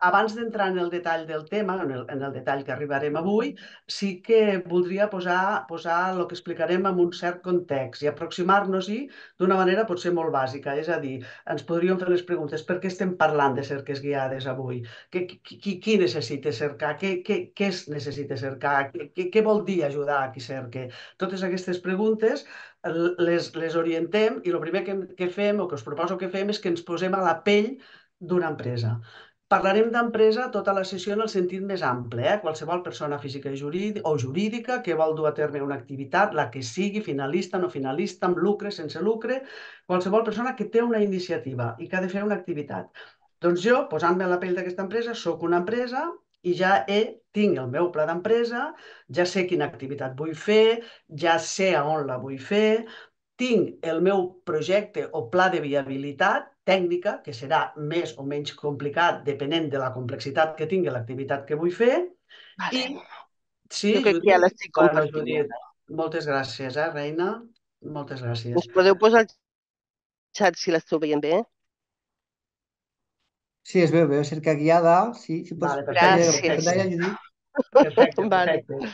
abans d'entrar en el detall del tema, en el detall que arribarem avui, sí que voldria posar el que explicarem en un cert context i aproximar-nos-hi d'una manera potser molt bàsica. És a dir, ens podríem fer les preguntes: per què estem parlant de cerques guiades avui? Qui necessita cercar? Què es necessita cercar? Què vol dir ajudar a qui cerca? Totes aquestes preguntes les orientem i el primer que fem o que us proposo que fem és que ens posem a la pell d'una empresa. Parlarem d'empresa tota la sessió en el sentit més ample, qualsevol persona física o jurídica que vol dur a terme una activitat, la que sigui, finalista, no finalista, amb lucre, sense lucre, qualsevol persona que té una iniciativa i que ha de fer una activitat. Doncs jo, posant-me a la pell d'aquesta empresa, sóc una empresa i ja tinc el meu pla d'empresa, ja sé quina activitat vull fer, ja sé a on la vull fer, tinc el meu projecte o pla de viabilitat tècnica, que serà més o menys complicat depenent de la complexitat que tingui l'activitat que vull fer. I Vale. sí, Jo crec que ja Judit? l'estic Bueno, compartint. Judit, moltes gràcies, reina? Moltes gràcies. Us podeu posar al xat si l'esteu veient bé? Sí, es veu cerca guiada. Sí, si pots Vale, fer perfecte, Gràcies. pantalla, perfecte. Judit. Perfecte, Vale. perfecte.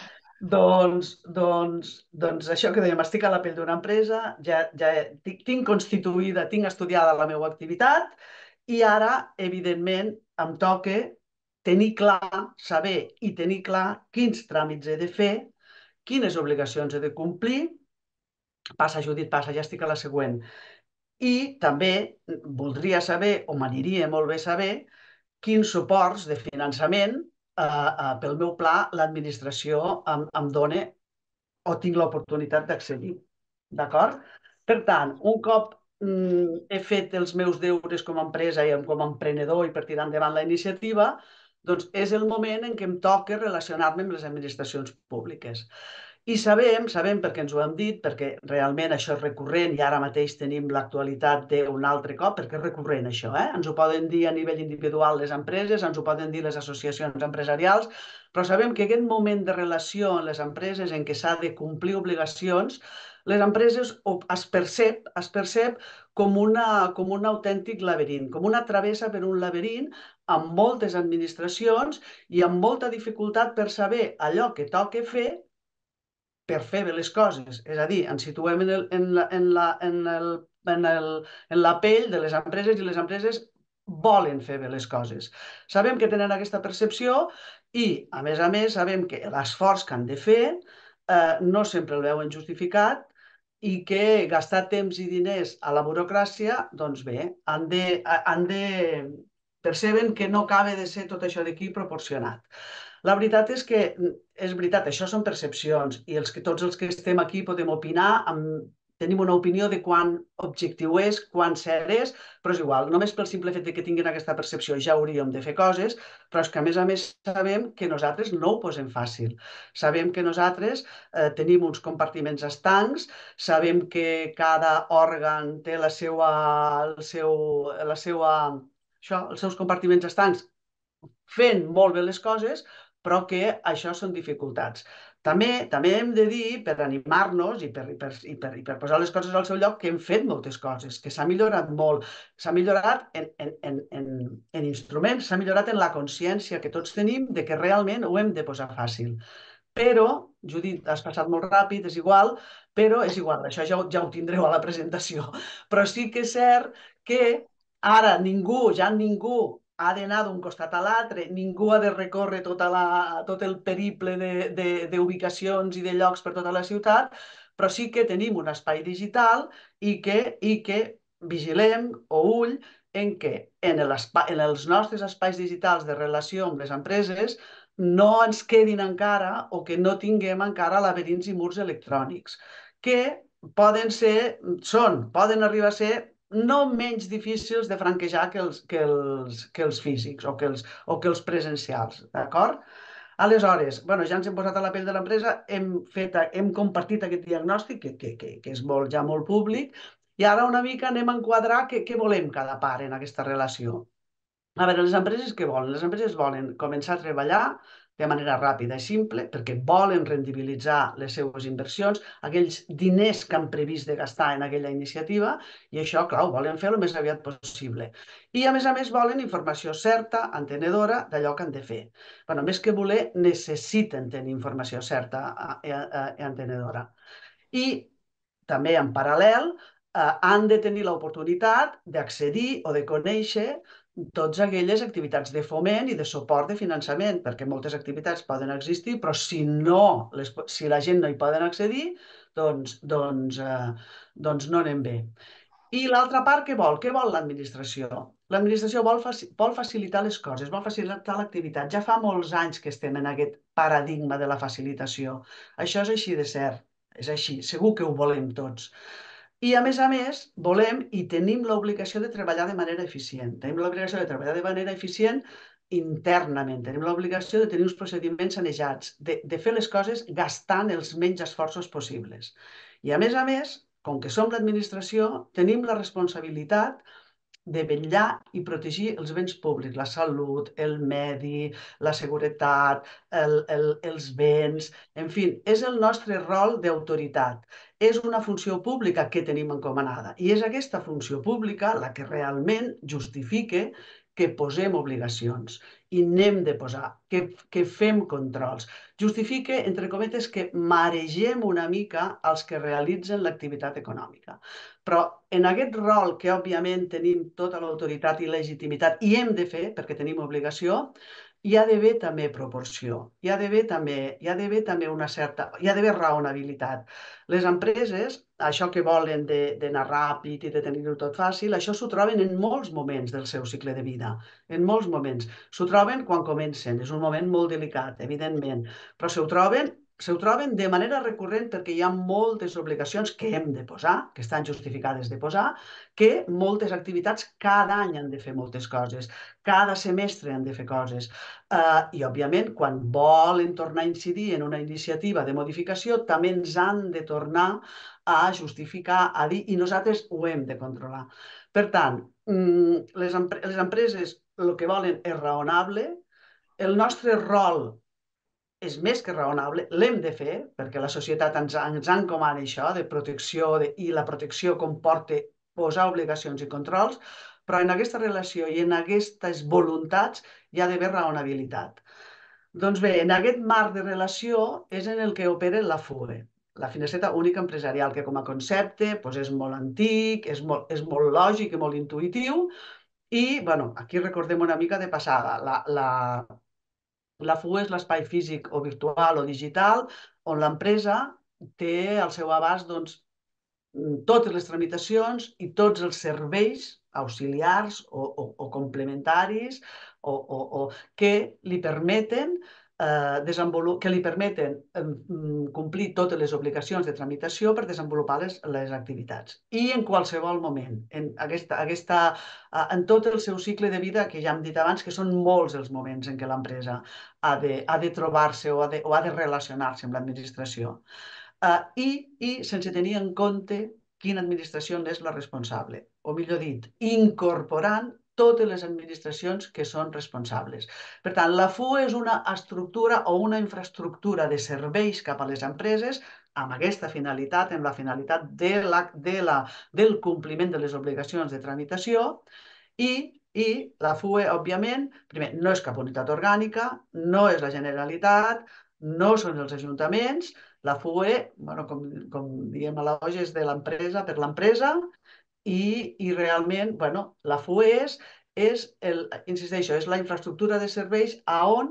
Doncs això que dèiem, estic a la pell d'una empresa, ja tinc constituïda, tinc estudiada la meva activitat i ara, evidentment, em toca tenir clar, saber i tenir clar quins tràmits he de fer, quines obligacions he de complir. Passa, Judit, passa, ja estic a la següent. I també voldria saber, o m'aniria molt bé saber, quins suports de finançament pel meu pla l'administració em dona o tinc l'oportunitat d'accedir. D'acord? Per tant, un cop he fet els meus deures com a empresa i com a emprenedor i per tirar endavant la iniciativa, doncs és el moment en què em toca relacionar-me amb les administracions públiques. I sabem perquè ens ho hem dit, perquè realment això és recurrent i ara mateix tenim l'actualitat d'un altre cop, perquè és recurrent això, ens ho poden dir a nivell individual les empreses, ens ho poden dir les associacions empresarials, però sabem que aquest moment de relació en les empreses en què s'ha de complir obligacions, les empreses es percep com un autèntic laberint, com una travessa per un laberint amb moltes administracions i amb molta dificultat per saber allò que toca fer per fer bé les coses. És a dir, ens situem en la pell de les empreses i les empreses volen fer bé les coses. Sabem que tenen aquesta percepció i, a més, sabem que l'esforç que han de fer no sempre el veuen justificat i que gastar temps i diners a la burocràcia, doncs bé, perceben que no acaba de ser tot això d'aquí proporcionat. La veritat és que és veritat, això són percepcions i tots els que estem aquí podem opinar, tenim una opinió de quan objectiu és, quan cert és, però és igual, només pel simple fet de que tinguin aquesta percepció ja hauríem de fer coses, però és que a més sabem que nosaltres no ho posem fàcil. Sabem que nosaltres tenim uns compartiments estancs, sabem que cada òrgan té els seus compartiments estancs fent molt bé les coses, però que això són dificultats. També hem de dir, per animar-nos i per posar les coses al seu lloc, que hem fet moltes coses, que s'ha millorat molt. S'ha millorat en instruments, s'ha millorat en la consciència que tots tenim de que realment ho hem de posar fàcil. Però, Judit, has passat molt ràpid, és igual, però és igual, això ja ho tindreu a la presentació. Però sí que és cert que ara ningú ha d'anar d'un costat a l'altre, ningú ha de recórrer tot el periple d'ubicacions i de llocs per tota la ciutat, però sí que tenim un espai digital i que vigilem o ull en què en els nostres espais digitals de relació amb les empreses no ens quedin encara o que no tinguem encara laberints i murs electrònics, que poden arribar a ser no menys difícils de franquejar que els físics o que els presencials, d'acord? Aleshores, bueno, ja ens hem posat a la pell de l'empresa, hem compartit aquest diagnòstic, que és ja molt públic, i ara una mica anem a enquadrar què volem cada part en aquesta relació. A veure, les empreses què volen? Les empreses volen començar a treballar de manera ràpida i simple, perquè volen rendibilitzar les seues inversions, aquells diners que han previst de gastar en aquella iniciativa, i això, clar, ho volen fer el més aviat possible. I, a més, volen informació certa, entenedora, d'allò que han de fer. Bueno, més que voler, necessiten tenir informació certa i entenedora. I també, en paral·lel, han de tenir l'oportunitat d'accedir o de conèixer totes aquelles activitats de foment i de suport de finançament, perquè moltes activitats poden existir, però si la gent no hi poden accedir, doncs no anem bé. I l'altra part, què vol? Què vol l'administració? L'administració vol facilitar les coses, vol facilitar l'activitat. Ja fa molts anys que estem en aquest paradigma de la facilitació. Això és així de cert, és així, segur que ho volem tots. I, a més, volem i tenim l'obligació de treballar de manera eficient. Tenim l'obligació de treballar de manera eficient internament. Tenim l'obligació de tenir uns procediments sanejats, de fer les coses gastant els menys esforços possibles. I, a més, com que som l'administració, tenim la responsabilitat de vetllar i protegir els béns públics, la salut, el medi, la seguretat, els béns, en fi, és el nostre rol d'autoritat. És una funció pública que tenim encomanada i és aquesta funció pública la que realment justifica que posem obligacions i n'hem de posar, que fem controls. Justifica, entre cometes, que maregem una mica els que realitzen l'activitat econòmica. Però en aquest rol que, òbviament, tenim tota l'autoritat i legitimitat i hem de fer, perquè tenim obligació, hi ha d'haver també proporció, hi ha d'haver també una certa, hi ha d'haver raonabilitat. Les empreses, això que volen d'anar ràpid i de tenir-ho tot fàcil, això s'ho troben en molts moments del seu cicle de vida, en molts moments. S'ho troben quan comencen, és un moment molt delicat, evidentment, però s'ho troben de manera recurrent perquè hi ha moltes obligacions que hem de posar, que estan justificades de posar, que moltes activitats cada any han de fer moltes coses, cada semestre han de fer coses. I, òbviament, quan volen tornar a incidir en una iniciativa de modificació, també ens han de tornar a justificar, a dir, i nosaltres ho hem de controlar. Per tant, les empreses el que volen és raonable, el nostre rol és més que raonable, l'hem de fer, perquè la societat ens encomana això de protecció i la protecció comporta posar obligacions i controls, però en aquesta relació i en aquestes voluntats hi ha d'haver raonabilitat. Doncs bé, en aquest marc de relació és en el que opera la FUE, la Finestreta Única Empresarial, que com a concepte és molt antic, és molt lògic i molt intuïtiu, i bueno, aquí recordem una mica de passada. La FUE és l'espai físic o virtual o digital on l'empresa té al seu abast totes les tramitacions i tots els serveis auxiliars o complementaris que li permeten complir totes les obligacions de tramitació per desenvolupar les activitats. I en qualsevol moment, en tot el seu cicle de vida, que ja hem dit abans que són molts els moments en què l'empresa ha de trobar-se o ha de relacionar-se amb l'administració. I sense tenir en compte quina administració n'és la responsable, o millor dit, incorporant totes les administracions que són responsables. Per tant, la FUE és una estructura o una infraestructura de serveis cap a les empreses amb aquesta finalitat, amb la finalitat del compliment de les obligacions de tramitació i la FUE, òbviament, primer, no és cap unitat orgànica, no és la Generalitat, no són els ajuntaments. La FUE, bueno, com diem a la loja, és de l'empresa per l'empresa i realment, bueno, la FUE insisteixo, és la infraestructura de serveis on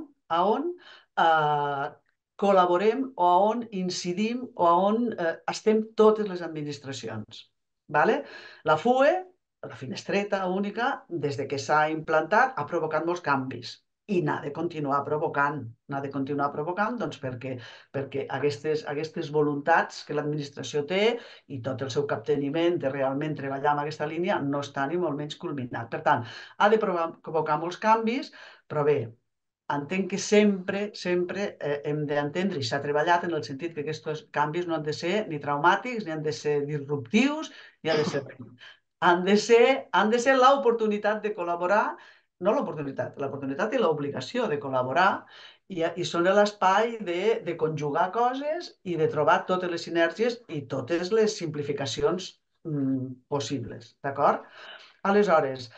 col·laborem o on incidim o on estem totes les administracions. Vale? La FUE, la Finestreta Única, des de que s'ha implantat, ha provocat molts canvis i n'ha de continuar provocant. N'ha de continuar provocant doncs, perquè aquestes voluntats que l'administració té i tot el seu capteniment de realment treballar en aquesta línia no està ni molt menys culminat. Per tant, ha de provocar molts canvis, però bé, entenc que sempre hem d'entendre, i s'ha treballat en el sentit que aquests canvis no han de ser ni traumàtics, ni han de ser disruptius, ni han de ser res. Han de ser l'oportunitat de col·laborar, no l'oportunitat i l'obligació de col·laborar i són l'espai de conjugar coses i de trobar totes les sinergies i totes les simplificacions possibles, d'acord? Aleshores,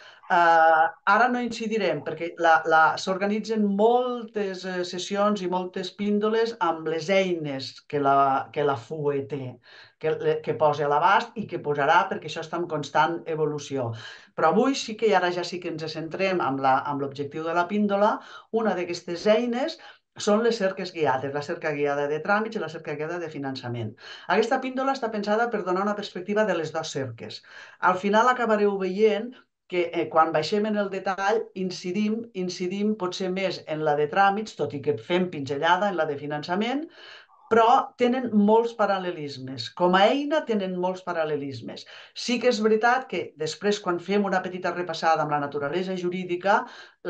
ara no incidirem perquè s'organitzen moltes sessions i moltes píndoles amb les eines que la FUE té, que posa a l'abast i que posarà perquè això està en constant evolució. Però avui sí que, i ara ja sí que ens centrem amb l'objectiu de la píndola, una d'aquestes eines són les cerques guiades, la cerca guiada de tràmits i la cerca guiada de finançament. Aquesta píndola està pensada per donar una perspectiva de les dues cerques. Al final acabareu veient que quan baixem en el detall incidim potser més en la de tràmits, tot i que fem pinzellada en la de finançament, però tenen molts paral·lelismes. Com a eina tenen molts paral·lelismes. Sí que és veritat que després, quan fem una petita repassada amb la naturalesa jurídica,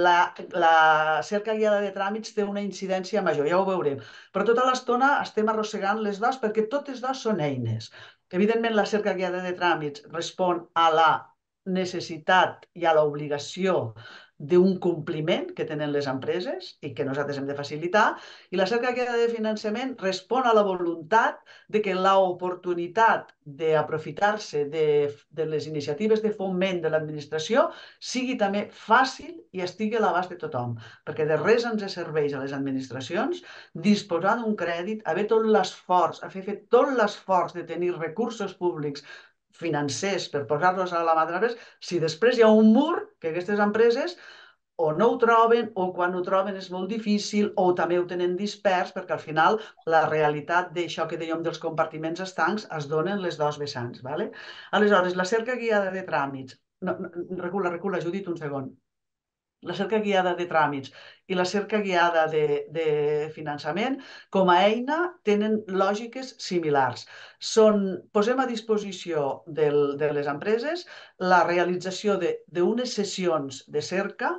la cerca guiada de tràmits té una incidència major, ja ho veurem. Però tota l'estona estem arrossegant les dues perquè totes dues són eines. Evidentment, la cerca guiada de tràmits respon a la necessitat i a l'obligació d'un compliment que tenen les empreses i que nosaltres hem de facilitar, i la cerca guiada de finançament respon a la voluntat de que l'oportunitat d'aprofitar-se de les iniciatives de foment de l'administració sigui també fàcil i estigui a l'abast de tothom, perquè de res ens serveix a les administracions disposar d'un crèdit, haver tot l'esforç, haver fet tot l'esforç de tenir recursos públics financers per posar-los a la mà de les empreses, si després hi ha un mur que aquestes empreses o no ho troben, o quan ho troben és molt difícil, o també ho tenen dispers, perquè al final la realitat d'això que dèiem dels compartiments estancs es donen les dues vessants. ¿Vale? Aleshores, la cerca guiada de tràmits. No, recula, Judit, un segon. La cerca guiada de tràmits i la cerca guiada de finançament, com a eina, tenen lògiques similars. Posem a disposició de les empreses la realització d'unes sessions de cerca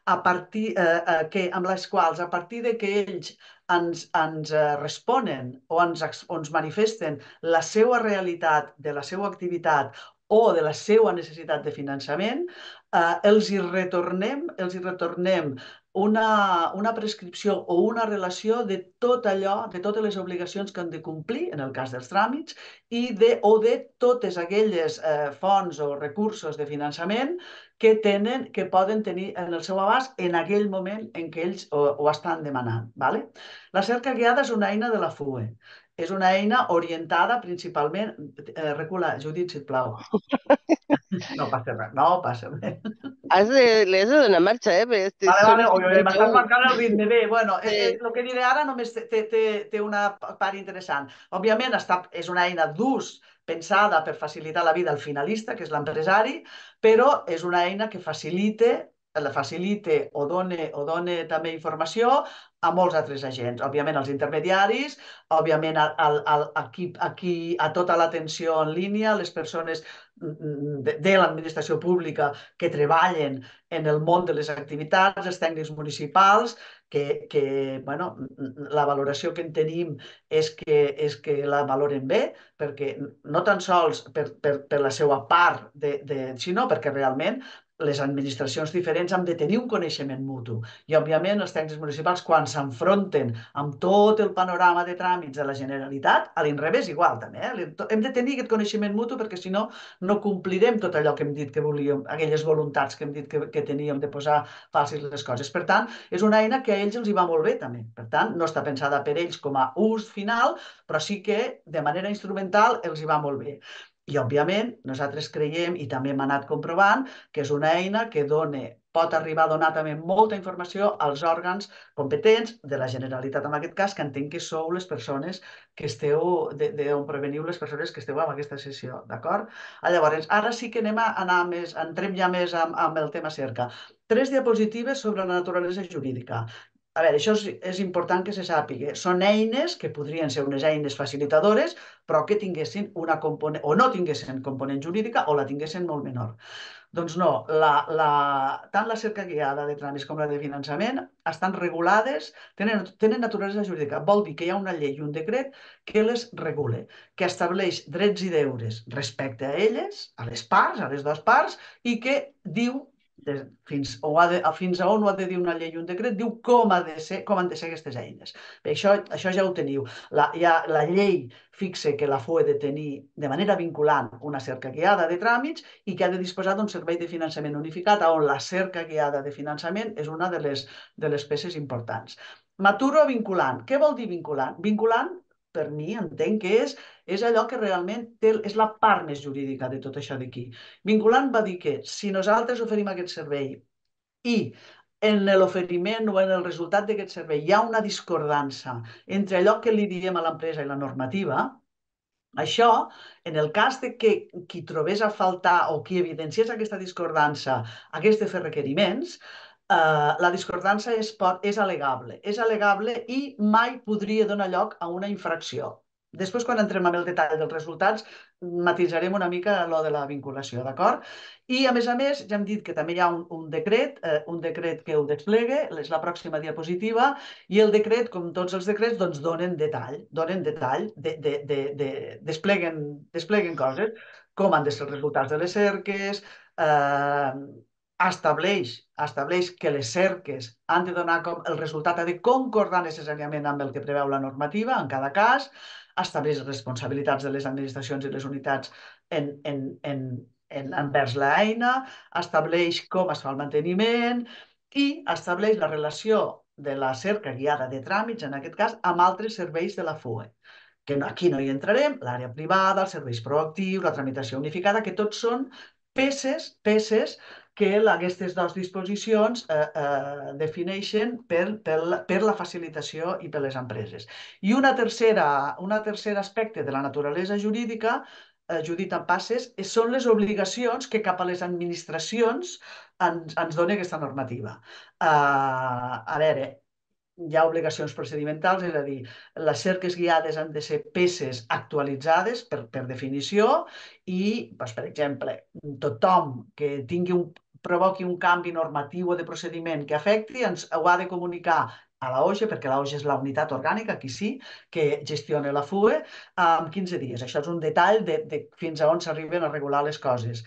amb les quals, a partir de que ells ens responen o ens manifesten la seva realitat de la seva activitat o de la seva necessitat de finançament, els hi retornem una prescripció o una relació de tot allò, de totes les obligacions que han de complir, en el cas dels tràmits, o de totes aquelles fonts o recursos de finançament que poden tenir en el seu abast en aquell moment en què ells ho estan demanant. ¿Vale? La cerca guiada és una eina de la FUE. És una eina orientada principalment... recula, Judit, sisplau. No passa res, no passa res. Le has de donar marxa, perquè Vale, són vale, oi, m'estàs 51. marcant el ritme. Bé, bueno, Sí. el que diré ara només té una part interessant. Òbviament, és una eina d'ús pensada per facilitar la vida al finalista, que és l'empresari, però és una eina que facilite o done també informació a molts altres agents. Òbviament, els intermediaris, òbviament, a tota l'atenció en línia, les persones de l'administració pública que treballen en el món de les activitats, els tècnics municipals, bueno, la valoració que en tenim és que la valoren bé, perquè no tan sols per la seva part, sinó perquè realment les administracions diferents han de tenir un coneixement mutu. I, òbviament, els tècnics municipals, quan s'enfronten amb tot el panorama de tràmits de la Generalitat, a l'inrevés igual, també. Hem de tenir aquest coneixement mutu perquè, si no, no complirem tot allò que hem dit que volíem, aquelles voluntats que hem dit que teníem de posar fàcils les coses. Per tant, és una eina que a ells els hi va molt bé, també. Per tant, no està pensada per ells com a ús final, però sí que de manera instrumental els hi va molt bé. I, òbviament, nosaltres creiem, i també hem anat comprovant, que és una eina que pot arribar a donar també molta informació als òrgans competents de la Generalitat, en aquest cas, que entenc que sou les persones que esteu, d'on proveniu les persones que esteu en aquesta sessió, d'acord? Llavors, ara sí que entrem ja més amb el tema cerca. 3 diapositives sobre la naturalesa jurídica. A veure, això és important que se sàpiga. Són eines que podrien ser unes eines facilitadores, però que tinguessin una component, o no tinguessin component jurídica, o la tinguessin molt menor. Doncs no, tant la cerca guiada de tràmits com la de finançament estan regulades, tenen naturalesa jurídica. Vol dir que hi ha una llei i un decret que les regule, que estableix drets i deures respecte a elles, a les parts, a les dues parts, i que diu fins a on ho ha de dir una llei i un decret, diu com han de ser aquestes eines. Bé, això ja ho teniu. La llei fixa que la FUE ha de tenir de manera vinculant una cerca guiada de tràmits i que ha de disposar d'un servei de finançament unificat on la cerca guiada de finançament és una de les peces importants. Maturo vinculant. Què vol dir vinculant? Vinculant, per mi, entenc que és allò que realment és la part més jurídica de tot això d'aquí. Vinculant va dir que si nosaltres oferim aquest servei i en l'oferiment o en el resultat d'aquest servei hi ha una discordança entre allò que li diem a l'empresa i la normativa, això, en el cas de que qui trobés a faltar o qui evidenciés aquesta discordança hagués de fer requeriments, la discordança és al·legable. És al·legable i mai podria donar lloc a una infracció. Després, quan entrem en el detall dels resultats, matisarem una mica allò de la vinculació, d'acord? I, a més, ja hem dit que també hi ha un decret que ho desplegue, és la pròxima diapositiva, i el decret, com tots els decrets, doncs donen detall, despleguen coses, com han de ser els resultats de les cerques, estableix que les cerques han de donar el resultat, ha de concordar necessàriament amb el que preveu la normativa en cada cas, estableix responsabilitats de les administracions i les unitats envers l'eina, estableix com es fa el manteniment i estableix la relació de la cerca guiada de tràmits, en aquest cas, amb altres serveis de la FUE. Que aquí no hi entrarem, l'àrea privada, els serveis proactius, la tramitació unificada, que tots són peces que aquestes dues disposicions defineixen per la facilitació i per les empreses. I un tercer aspecte de la naturalesa jurídica, Judit en passes, són les obligacions que cap a les administracions ens dona aquesta normativa. A veure, hi ha obligacions procedimentals, és a dir, les cerques guiades han de ser peces actualitzades per definició i, doncs, per exemple, tothom que provoqui un canvi normatiu o de procediment que afecti ens ho ha de comunicar a la OGE, perquè la OGE és la unitat orgànica, aquí sí, que gestiona la FUE, en 15 dies. Això és un detall de fins a on s'arriben a regular les coses.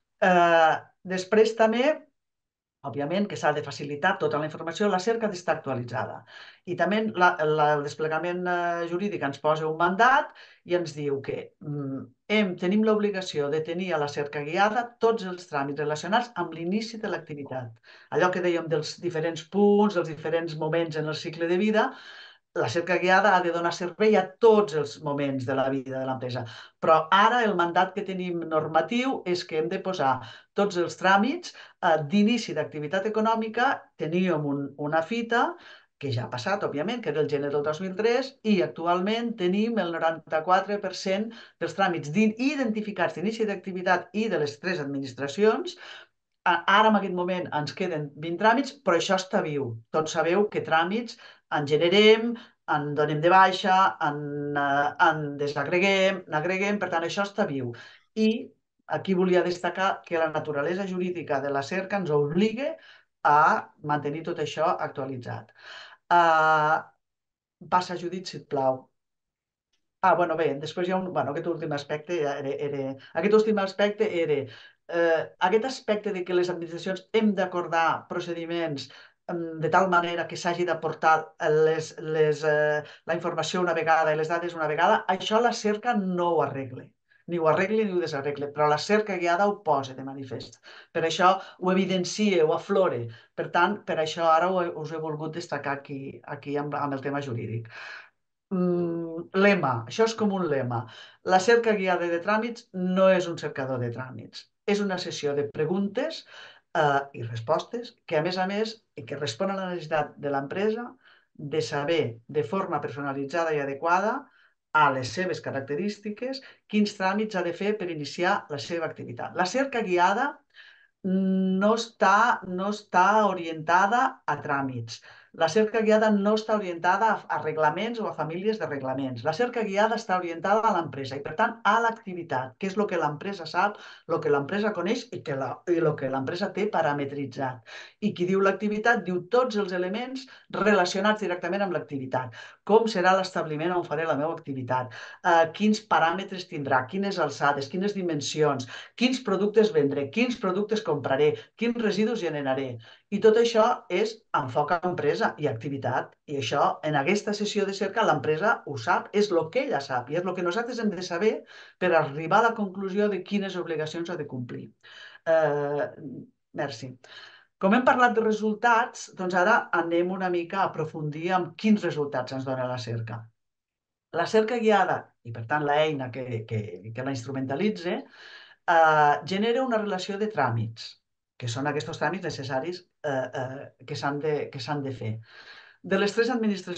Després també, òbviament, que s'ha de facilitar tota la informació, la cerca ha d'estar actualitzada. I també el desplegament jurídic ens posa un mandat i ens diu que tenim l'obligació de tenir a la cerca guiada tots els tràmits relacionats amb l'inici de l'activitat. Allò que dèiem dels diferents punts, dels diferents moments en el cicle de vida, la cerca guiada ha de donar servei a tots els moments de la vida de l'empresa. Però ara el mandat que tenim normatiu és que hem de posar tots els tràmits d'inici d'activitat econòmica. Teníem una fita que ja ha passat, òbviament, que era el gener del 2003, i actualment tenim el 94% dels tràmits identificats d'inici d'activitat i de les 3 administracions. Ara, en aquest moment, ens queden 20 tràmits, però això està viu. Tots sabeu que tràmits en generem, en donem de baixa, en desagreguem, n'agreguem, per tant, això està viu. I aquí volia destacar que la naturalesa jurídica de la cerca ens obliga a mantenir tot això actualitzat. Passa, Judit, si et plau. Bueno, bé, després hi ha aquest últim aspecte era aquest aspecte de que les administracions hem d'acordar procediments de tal manera que s'hagi d'aportar la informació una vegada i les dades una vegada. Això la cerca no ho arregla. Ni ho arregla ni ho desarregla, però la cerca guiada ho posa de manifest. Per això ho evidencia, ho aflora. Per tant, per això ara us he volgut destacar aquí amb el tema jurídic. Lema, això és com un lema. La cerca guiada de tràmits no és un cercador de tràmits. És una sessió de preguntes i respostes que, a més, que respon a la necessitat de l'empresa de saber de forma personalitzada i adequada a les seves característiques quins tràmits ha de fer per iniciar la seva activitat. La cerca guiada no està orientada a tràmits. La cerca guiada no està orientada a reglaments o a famílies de reglaments. La cerca guiada està orientada a l'empresa i, per tant, a l'activitat, que és el que l'empresa sap, el que l'empresa coneix i el que l'empresa té parametritzat. I qui diu l'activitat diu tots els elements relacionats directament amb l'activitat. Com serà l'establiment on faré la meva activitat, quins paràmetres tindrà, quines alçades, quines dimensions, quins productes vendré, quins productes compraré, quins residus generaré. I tot això és enfoc a empresa i activitat. I això, en aquesta sessió de cerca, l'empresa ho sap, és el que ella sap i és el que nosaltres hem de saber per arribar a la conclusió de quines obligacions ha de complir. Merci. Com hem parlat de resultats, doncs ara anem una mica a aprofundir en quins resultats ens dona la cerca. La cerca guiada, i per tant l'eina que la instrumentalitza, genera una relació de tràmits, que són aquests tràmits necessaris que s'han de fer. De les tres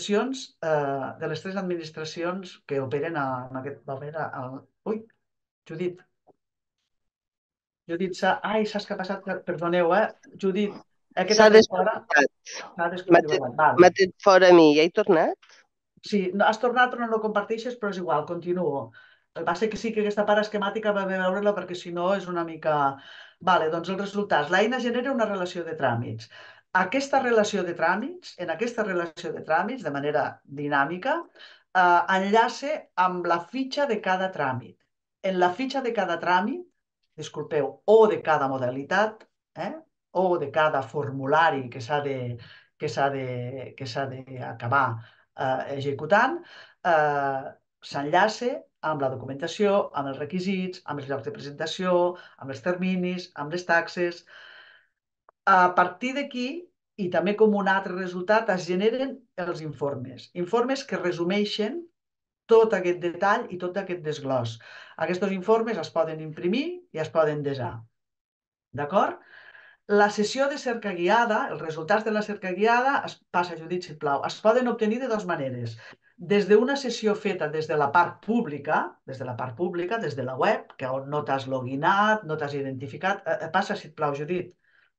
administracions que operen en aquest moment... Ui, Judit. Judit, ai, saps què ha passat? Perdoneu, Judit, que S'ha t'has fet fora? desconnectat. S'ha desconfigurat. Val. M'ha tret fora a mi. Ja he tornat? Sí, has tornat però no comparteixes, però és igual, continuo. El que passa que sí que aquesta part esquemàtica va bé veure-la perquè si no és una mica... Vale, doncs els resultats. L'eina genera una relació de tràmits. Aquesta relació de tràmits, en aquesta relació de tràmits, de manera dinàmica, enllaça amb la fitxa de cada tràmit. En la fitxa de cada tràmit, disculpeu, o de cada modalitat, o de cada formulari que s'ha d'acabar executant, s'enllaça amb la documentació, amb els requisits, amb els llocs de presentació, amb els terminis, amb les taxes. A partir d'aquí, i també com un altre resultat, es generen els informes. Informes que resumeixen tot aquest detall i tot aquest desglòs. Aquests informes es poden imprimir i es poden desar. D'acord? La sessió de cerca guiada, els resultats de la cerca guiada, passa, Judit, sisplau, es poden obtenir de dues maneres. Des d'una sessió feta des de la part pública, des de la web, que on no t'has loginat, no t'has identificat. Passa, sisplau, Judit.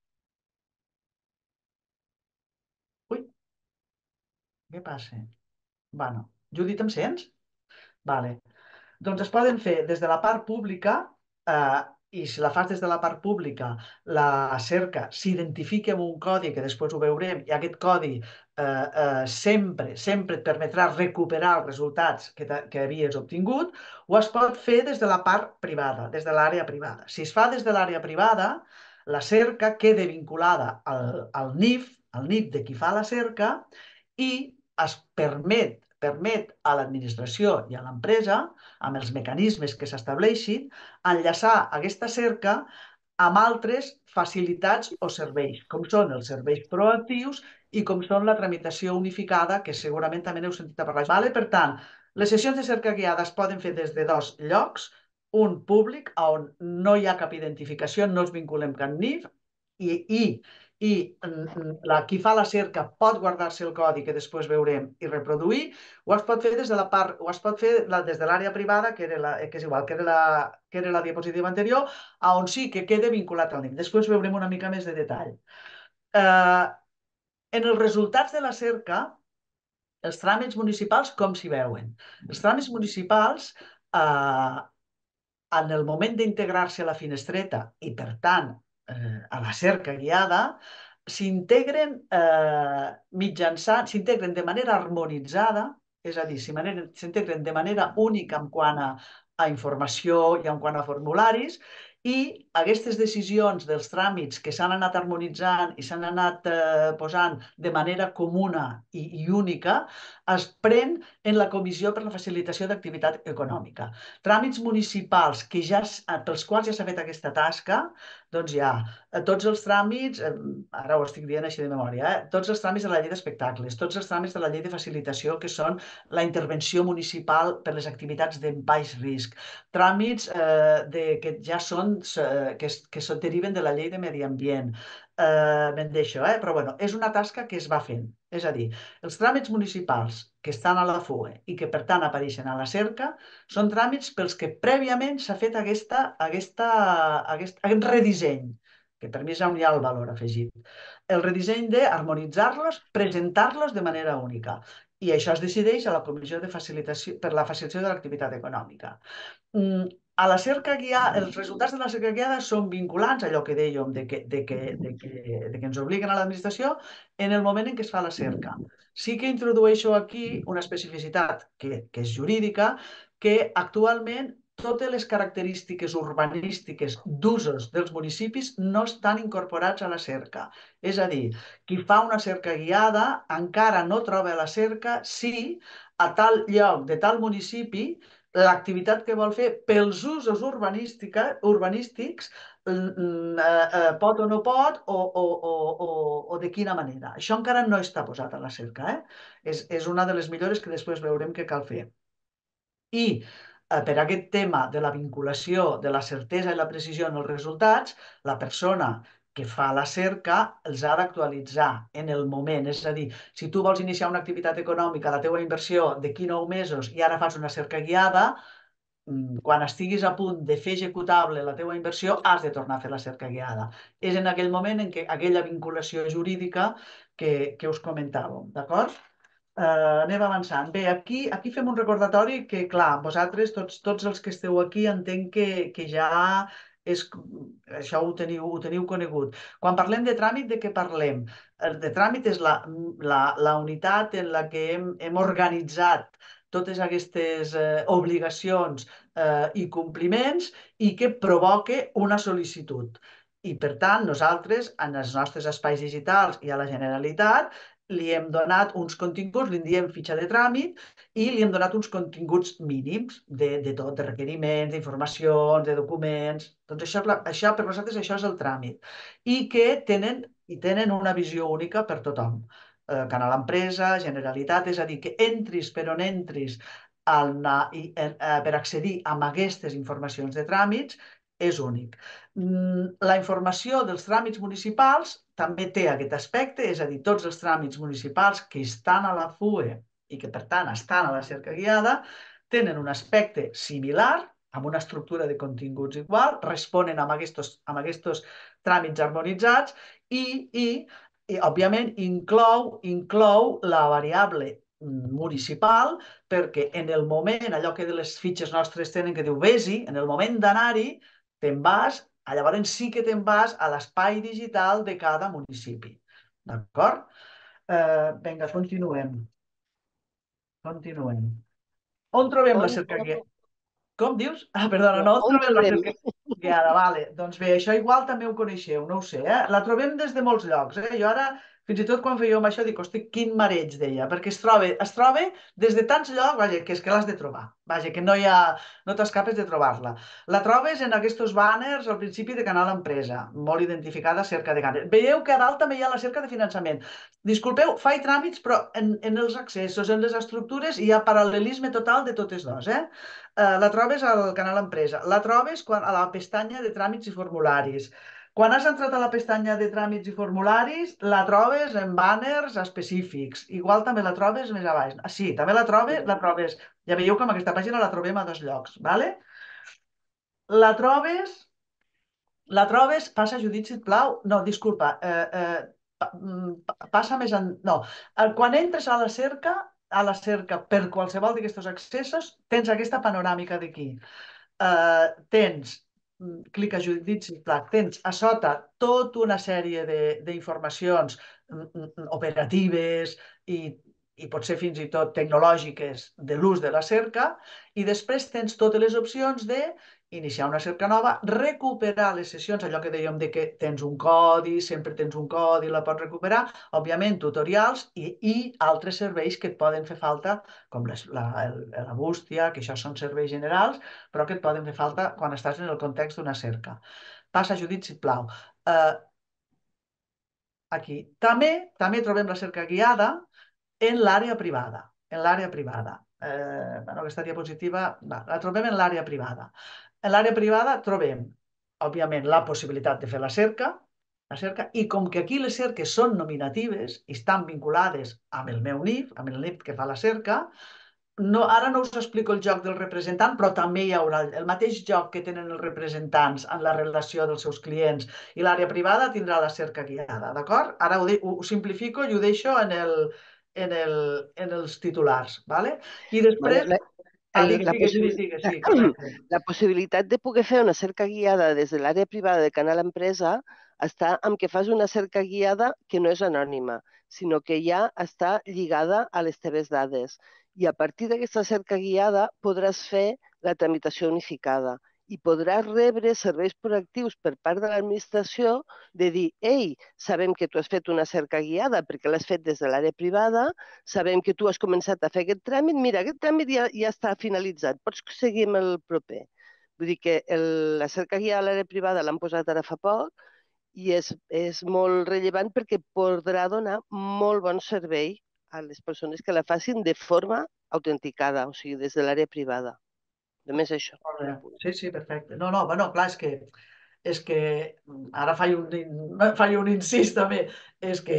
Ui, què passa? Bueno, Judit, em sents? Vale. Doncs es poden fer des de la part pública, i si la fas des de la part pública, la cerca s'identifica amb un codi, que després ho veurem, i aquest codi sempre et permetrà recuperar els resultats que havies obtingut, o es pot fer des de la part privada, des de l'àrea privada. Si es fa des de l'àrea privada, la cerca queda vinculada al NIF de qui fa la cerca, i es permet a l'administració i a l'empresa, amb els mecanismes que s'estableixin, enllaçar aquesta cerca amb altres facilitats o serveis, com són els serveis proactius i com són la tramitació unificada, que segurament també n'heu sentit a parlar. Vale? Per tant, les sessions de cerca guiada es poden fer des de dos llocs, un públic on no hi ha cap identificació, no es vincula amb cap NIF, qui fa la cerca pot guardar-se el codi que després veurem i reproduir, o es pot fer des de la part, o es pot fer des de l'àrea privada, que és igual, que era la diapositiva anterior, on sí que queda vinculat al NIF. Després veurem una mica més de detall. En els resultats de la cerca, els tràmits municipals com s'hi veuen? Els tràmits municipals, en el moment d'integrar-se a la finestreta i, per tant, a la cerca guiada, s'integren s'integren de manera harmonitzada, és a dir, s'integren de manera única en quant a informació i en quant a formularis, i aquestes decisions dels tràmits que s'han anat harmonitzant i s'han anat posant de manera comuna i única es pren en la Comissió per la Facilitació d'Activitat Econòmica. Tràmits municipals pels quals ja s'ha fet aquesta tasca, doncs hi ha tots els tràmits, ara ho estic dient així de memòria, tots els tràmits de la llei d'espectacles, tots els tràmits de la llei de facilitació, que són la intervenció municipal per les activitats de baix risc, tràmits que ja són, que deriven de la llei de medi ambient. Me'n deixo, però bueno, és una tasca que es va fent. És a dir, els tràmits municipals que estan a la FUE i que per tant apareixen a la cerca són tràmits pels que prèviament s'ha fet aquest redisseny. que per mi és on hi ha el valor afegit. El redisseny d'harmonitzar-los, presentar-los de manera única. I això es decideix a la Comissió de Facilitació per la Facilitació de l'Activitat Econòmica. A la cerca guiada, els resultats de la cerca guiada són vinculants, allò que dèiem, de que ens obliguen a l'administració en el moment en què es fa la cerca. Sí que introdueixo aquí una especificitat que és jurídica, que actualment totes les característiques urbanístiques d'usos dels municipis no estan incorporats a la cerca. És a dir, qui fa una cerca guiada encara no troba a la cerca si a tal lloc de tal municipi l'activitat que vol fer pels usos urbanístics pot o no pot o de quina manera. Això encara no està posat a la cerca. És una de les millores que després veurem que cal fer. I per aquest tema de la vinculació, de la certesa i la precisió en els resultats, la persona que fa la cerca els ha d'actualitzar en el moment. És a dir, si tu vols iniciar una activitat econòmica, la teva inversió d'aquí 9 mesos i ara fas una cerca guiada, quan estiguis a punt de fer executable la teva inversió, has de tornar a fer la cerca guiada. És en aquell moment en què aquella vinculació jurídica que us comentàvem, d'acord? Anem avançant. Bé, aquí fem un recordatori que, clar, vosaltres, tots els que esteu aquí, entenc que ja és, això ho teniu conegut. Quan parlem de tràmit, de què parlem? De tràmit és la unitat en la que hem organitzat totes aquestes obligacions i compliments i que provoca una sol·licitud. I, per tant, nosaltres, en els nostres espais digitals i a la Generalitat, li hem donat uns continguts, li en diem fitxa de tràmit, i li hem donat uns continguts mínims de tot, de requeriments, d'informacions, de documents. Doncs això per nosaltres això és el tràmit. I que tenen una visió única per tothom. Canal Empresa, Generalitat, és a dir, que entris per on entris per accedir a aquestes informacions de tràmits és únic. La informació dels tràmits municipals també té aquest aspecte, és a dir, tots els tràmits municipals que estan a la FUE i que, per tant, estan a la cerca guiada, tenen un aspecte similar, amb una estructura de continguts igual, responen amb aquests tràmits harmonitzats i òbviament, inclou la variable municipal perquè en el moment, allò que de les fitxes nostres tenen que diu vés-hi, en el moment d'anar-hi, te'n vas, llavors sí que te'n vas a l'espai digital de cada municipi. D'acord? Vinga, continuem. Continuem. On trobem la cerca guiada? Com dius? Perdona, no On trobem la trobem? cerca guiada, vale. Doncs bé, això igual també ho coneixeu, no ho sé, eh? La trobem des de molts llocs, eh? Jo ara, fins i tot quan fèiem això, dic, hosti, quin mareig, deia, perquè es troba des de tants llocs, vaja, que és que l'has de trobar. Vaja, que no t'escapes de trobar-la. La trobes en aquests banners al principi de Canal Empresa, molt identificada cerca de Ganes. Veieu que a dalt també hi ha la cerca de finançament. Disculpeu, faig tràmits, però en els accessos, en les estructures, hi ha paral·lelisme total de totes dos, eh? La trobes al Canal Empresa. La trobes a la pestanya de tràmits i formularis. Quan has entrat a la pestanya de tràmits i formularis, la trobes en banners específics. Igual també la trobes més a baix. Sí, també la trobes. Ja veieu que en aquesta pàgina la trobem a 2 llocs. Vale? La trobes passa, Judit, sisplau. No, disculpa. Passa més en... No. Quan entres a la cerca per qualsevol d'aquests accessos, tens aquesta panoràmica d'aquí. Tens, clica Judit, sisplau, tens a sota tota una sèrie d'informacions operatives i potser fins i tot tecnològiques de l'ús de la cerca, i després tens totes les opcions de iniciar una cerca nova, recuperar les sessions, allò que dèiem de que tens un codi, sempre tens un codi, la pots recuperar, òbviament tutorials i altres serveis que et poden fer falta, com la bústia, que això són serveis generals, però que et poden fer falta quan estàs en el context d'una cerca. Passa, Judit, sisplau. Aquí. També trobem la cerca guiada en l'àrea privada. En l'àrea privada. Aquesta diapositiva la trobem en l'àrea privada. En l'àrea privada trobem, òbviament, la possibilitat de fer la cerca, i com que aquí les cerques són nominatives i estan vinculades amb el meu NIF, amb el NIF que fa la cerca, no, ara no us explico el joc del representant, però també hi haurà el mateix joc que tenen els representants en la relació dels seus clients i l'àrea privada tindrà la cerca guiada, d'acord? Ara ho simplifico i ho deixo en els titulars, ¿vale? I Bueno, després... Ah, el- la, digues, possi- digues, digues, sí, correcte. la possibilitat de poder fer una cerca guiada des de l'àrea privada de Canal Empresa està en que fas una cerca guiada que no és anònima, sinó que ja està lligada a les teves dades. I a partir d'aquesta cerca guiada podràs fer la tramitació unificada i podràs rebre serveis proactius per part de l'administració de dir, ei, sabem que tu has fet una cerca guiada perquè l'has fet des de l'àrea privada, sabem que tu has començat a fer aquest tràmit, mira, aquest tràmit ja està finalitzat, pots seguir amb el proper. Vull dir que la cerca guiada a l'àrea privada l'han posat ara fa poc i és molt rellevant perquè podrà donar molt bon servei a les persones que la facin de forma autenticada, o sigui, des de l'àrea privada. Només això. Molt bé. Sí, sí, perfecte. No, no, bueno, clar, és que ara faig un incís també, és que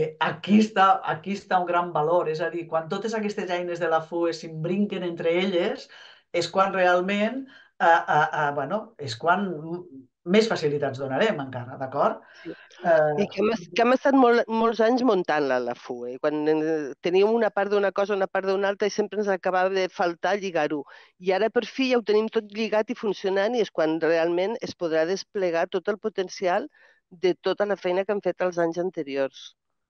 aquí està un gran valor, és a dir, quan totes aquestes eines de la FUE s'imbrinquen entre elles, és quan realment, bueno, és quan més facilitats donarem encara, d'acord? Sí. I Eh, que hem estat molts anys muntant-la, la FUE. Quan teníem una part d'una cosa, una part d'una altra, i sempre ens acabava de faltar lligar-ho. I ara, per fi, ja ho tenim tot lligat i funcionant, i és quan realment es podrà desplegar tot el potencial de tota la feina que han fet els anys anteriors.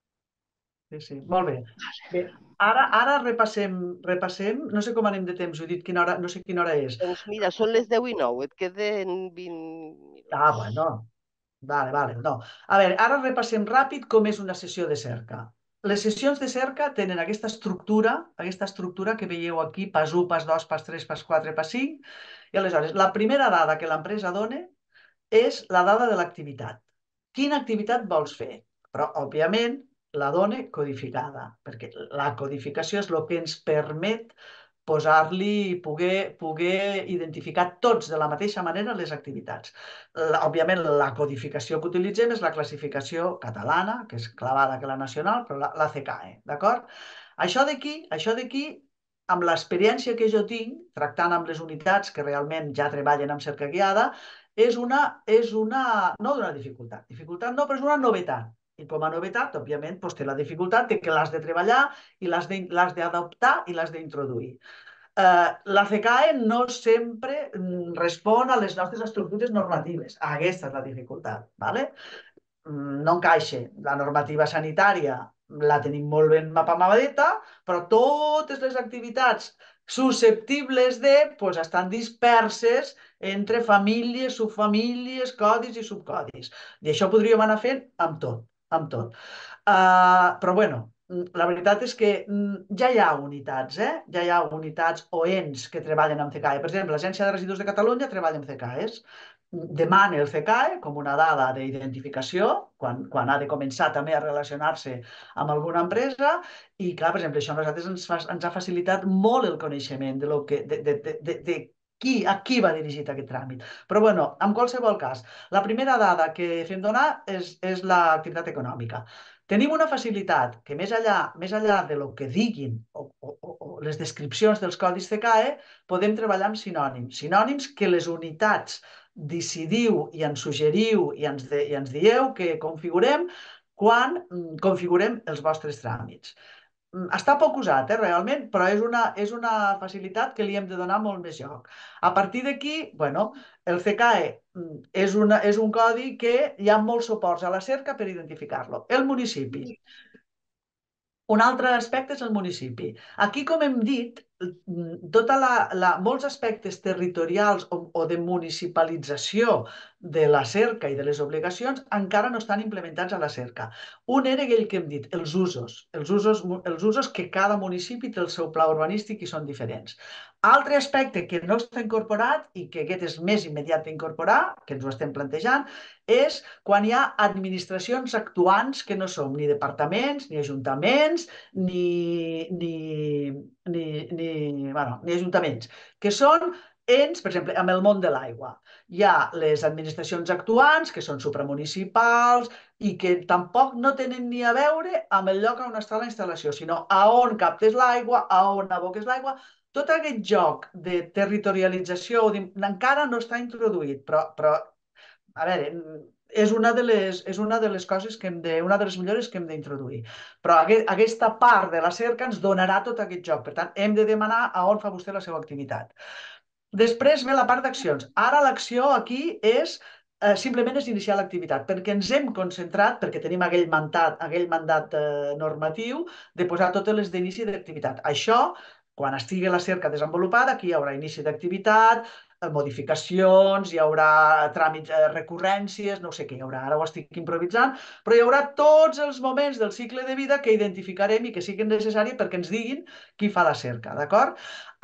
sí, sí, molt bé. Bé, ara repassem, no sé com anem de temps, ho he dit quina hora, no sé quina hora és. Doncs mira, són les 10:09, et queden 20 Ah, minuts. bueno, vale, vale, no. A veure, ara repassem ràpid com és una sessió de cerca. Les sessions de cerca tenen aquesta estructura que veieu aquí, pas 1, pas 2, pas 3, pas 4, pas 5. I aleshores, la primera dada que l'empresa dona és la dada de l'activitat. Quina activitat vols fer? Però, òbviament, la dona codificada, perquè la codificació és el que ens permet posar-li, poder identificar tots de la mateixa manera les activitats. Òbviament, la codificació que utilitzem és la classificació catalana, que és clavada que la nacional, però la CCAE, d'acord? Això d'aquí, amb l'experiència que jo tinc, tractant amb les unitats que realment ja treballen amb cerca guiada, no una dificultat no, però és una novetat. I com a novetat, òbviament, doncs té la dificultat de que l'has de treballar i l'has d'adoptar i l'has d'introduir. La CCAE no sempre respon a les nostres estructures normatives. Aquesta és la dificultat. ¿Vale? No encaixa. La normativa sanitària la tenim molt ben mapamadeta, però totes les activitats susceptibles de pues, estan disperses entre famílies, subfamílies, codis i subcodis. I això podríem anar fent amb tot, amb tot. Però bueno, la veritat és que ja hi ha unitats, ja hi ha unitats o ens que treballen amb CCAE. Per exemple, l'Agència de Residus de Catalunya treballa amb CCAEs, demana el CCAE com una dada d'identificació quan ha de començar també a relacionar-se amb alguna empresa i, clar, per exemple, això a nosaltres ens ha facilitat molt el coneixement de a qui va dirigit aquest tràmit. Però, bueno, en qualsevol cas, la primera dada que fem donar és l'activitat econòmica. Tenim una facilitat que més enllà de lo que diguin o les descripcions dels codis CCAE, podem treballar amb sinònims. Sinònims que les unitats decidiu i ens suggeriu i ens dieu que configurem quan configurem els vostres tràmits. Està poc usat, realment, però és una facilitat que li hem de donar molt més joc. A partir d'aquí, bueno, el CCAE és un codi que hi ha molts suports a la cerca per identificar-lo. El municipi. Un altre aspecte és el municipi. Aquí, com hem dit, molts aspectes territorials o de municipalització de la cerca i de les obligacions encara no estan implementats a la cerca. Un era aquell que hem dit, els usos que cada municipi té el seu pla urbanístic i són diferents. Altre aspecte que no està incorporat i que aquest és més immediat d'incorporar, que ens ho estem plantejant, és quan hi ha administracions actuants que no som ni departaments, ni ajuntaments, ni ajuntaments, que són Per exemple, amb el món de l'aigua, hi ha les administracions actuants, que són supramunicipals i que tampoc no tenen ni a veure amb el lloc on està la instal·lació, sinó a on captes l'aigua, a on aboques l'aigua. Tot aquest joc de territorialització encara no està introduït, però a veure, és una de les coses una de les millores que hem d'introduir. Però aquesta part de la cerca ens donarà tot aquest joc. Per tant, hem de demanar a on fa vostè la seva activitat. Després ve la part d'accions. Ara l'acció aquí simplement és iniciar l'activitat, perquè ens hem concentrat, perquè tenim aquell mandat normatiu de posar totes les d'inici d'activitat. Això, quan estigui la cerca desenvolupada, aquí hi haurà inici d'activitat, modificacions, hi haurà tràmits, recurrències, no sé què hi haurà, ara ho estic improvisant, però hi haurà tots els moments del cicle de vida que identificarem i que siguin necessaris perquè ens diguin qui fa la cerca, d'acord?